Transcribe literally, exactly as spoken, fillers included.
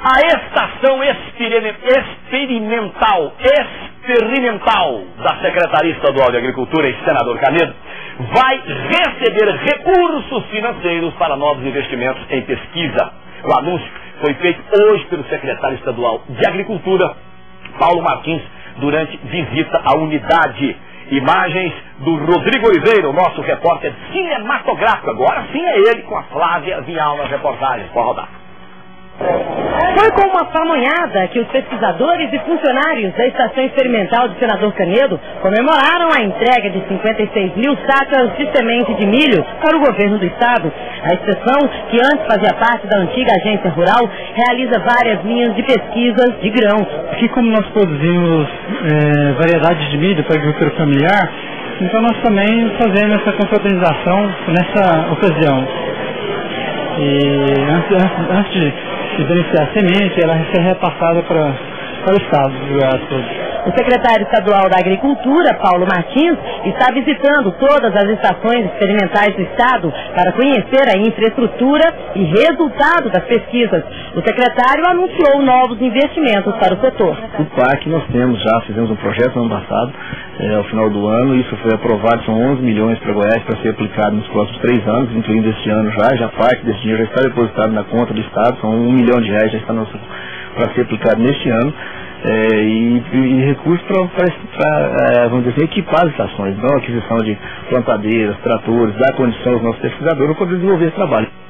A estação experimental, experimental da Secretaria Estadual de Agricultura e Senador Canedo vai receber recursos financeiros para novos investimentos em pesquisa. O anúncio foi feito hoje pelo secretário estadual de Agricultura, Paulo Martins, durante visita à unidade. Imagens do Rodrigo Oliveira, o nosso repórter cinematográfico. Agora sim é ele com a Flávia Vial nas reportagens. Pode rodar. Foi com uma pamonhada que os pesquisadores e funcionários da Estação Experimental de Senador Canedo comemoraram a entrega de cinquenta e seis mil sacas de semente de milho para o governo do estado. A estação, que antes fazia parte da antiga agência rural, realiza várias linhas de pesquisas de grãos. Aqui, como nós produzimos é, variedades de milho para a agricultura familiar, então nós também fazemos essa confraternização nessa ocasião. E antes, antes, antes de de beneficiar a semente, ela vai ser repassada para, para o estado. O secretário estadual da Agricultura, Paulo Martins, está visitando todas as estações experimentais do estado para conhecer a infraestrutura e resultado das pesquisas. O secretário anunciou novos investimentos para o setor. O P A C nós temos já, fizemos um projeto no ano passado, é, ao final do ano, isso foi aprovado, são onze milhões para Goiás para ser aplicado nos próximos três anos, incluindo este ano já, já parte desse dinheiro já está depositado na conta do estado, são um milhão de reais já está para ser aplicado neste ano. É, e, e recursos para, vamos dizer, equipar as estações, então aquisição de plantadeiras, tratores, dar condição aos nossos pesquisadores para desenvolver esse trabalho.